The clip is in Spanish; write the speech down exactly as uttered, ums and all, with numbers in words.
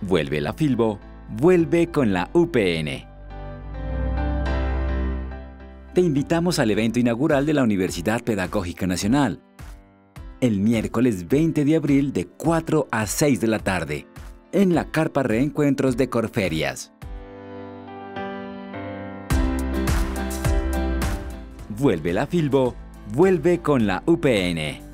Vuelve la Filbo, vuelve con la U P N. Te invitamos al evento inaugural de la Universidad Pedagógica Nacional, el miércoles veinte de abril de cuatro a seis de la tarde, en la Carpa Reencuentros de Corferias. Vuelve la Filbo, vuelve con la U P N.